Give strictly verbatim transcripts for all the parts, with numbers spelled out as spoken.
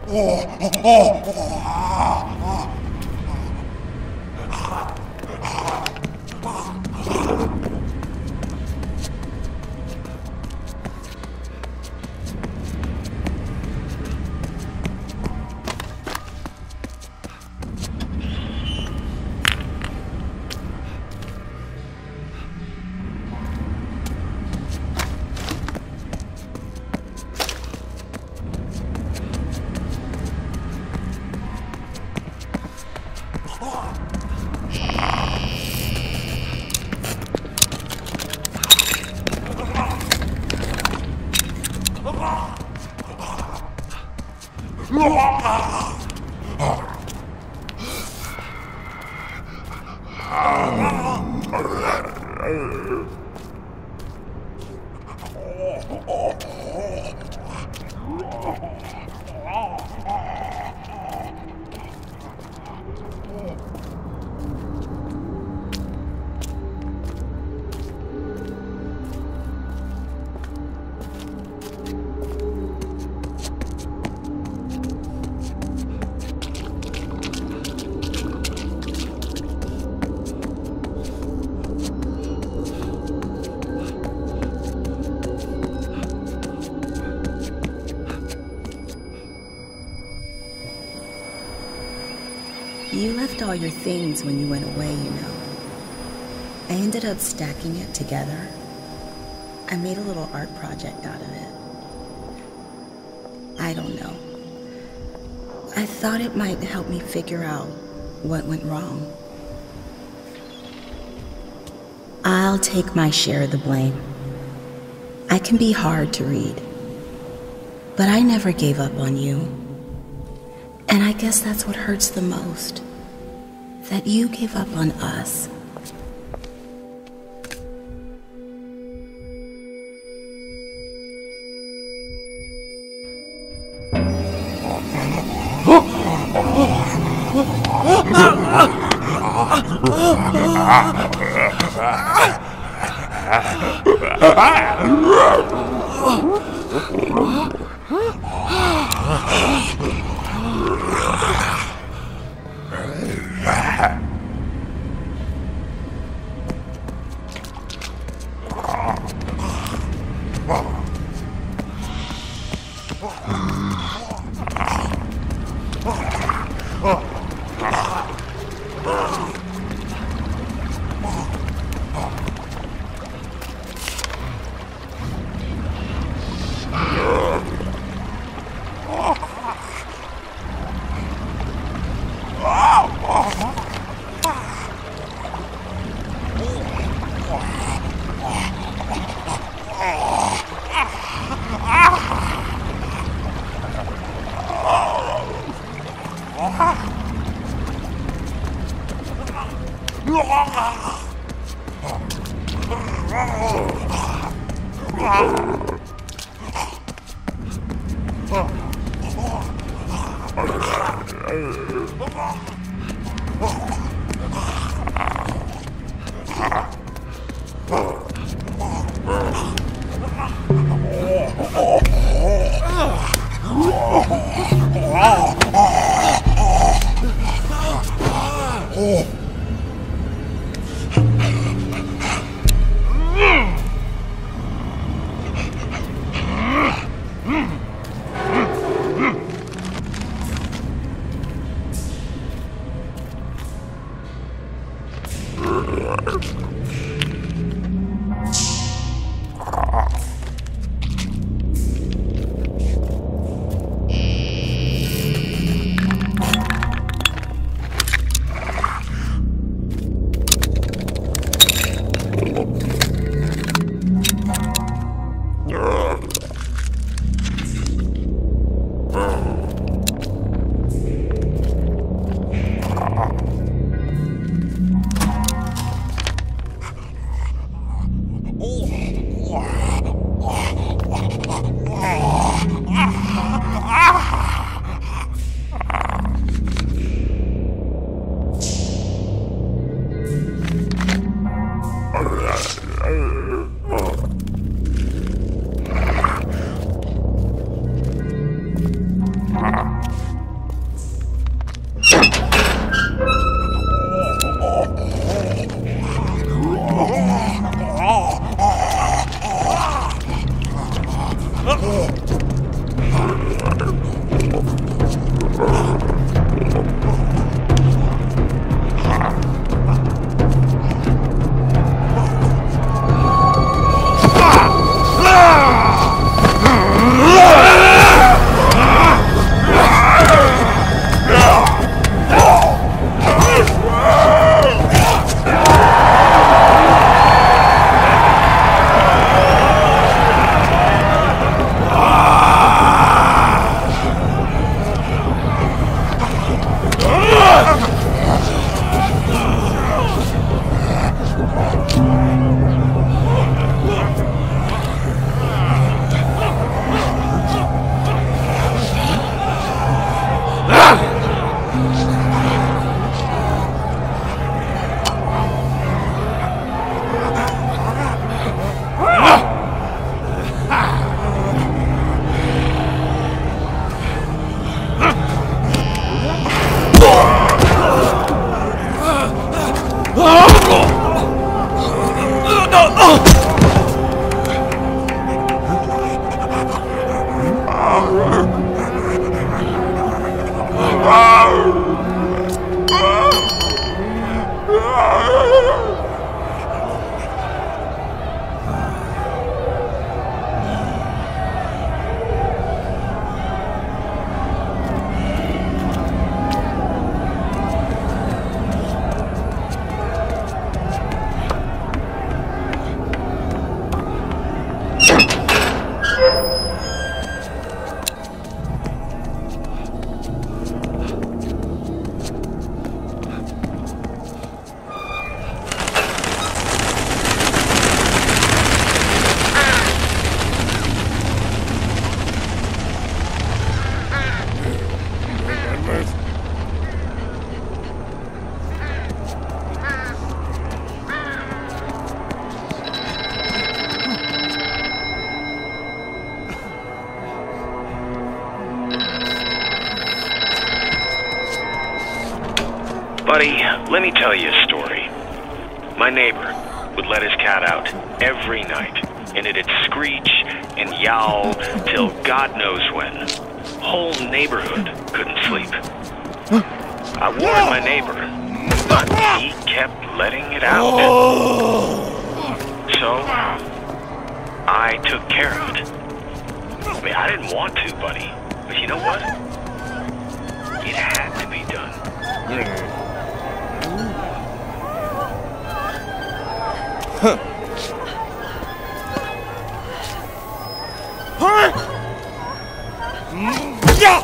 You left all your things when you went away, you know. I ended up stacking it together. I made a little art project out of it. I don't know. I thought it might help me figure out what went wrong. I'll take my share of the blame. I can be hard to read, but I never gave up on you. And I guess that's what hurts the most, that you gave up on us. Ah. Buddy, let me tell you a story. My neighbor would let his cat out every night, and it'd screech and yowl till God knows when. Whole neighborhood couldn't sleep. I warned my neighbor, but he kept letting it out. So, I took care of it. I mean, I didn't want to, buddy, but you know what? It had to be done. Huh. Huh? Yeah.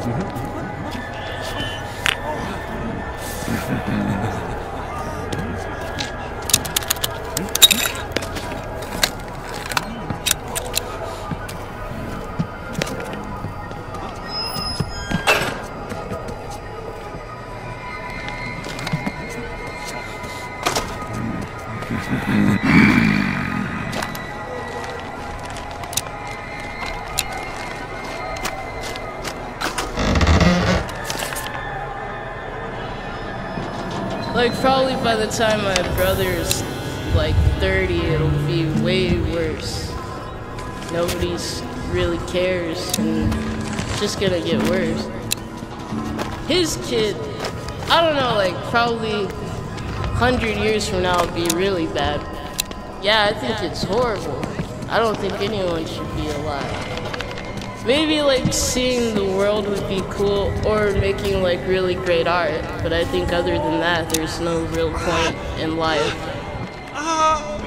Like, probably by the time my brother's like thirty, it'll be way worse. Nobody's really cares, and it's just gonna get worse. His kid, I don't know, like probably a hundred years from now it'll be really bad. Yeah, I think it's horrible. I don't think anyone should be alive. Maybe like seeing the world would be cool, or making like really great art, but I think other than that, there's no real point in life.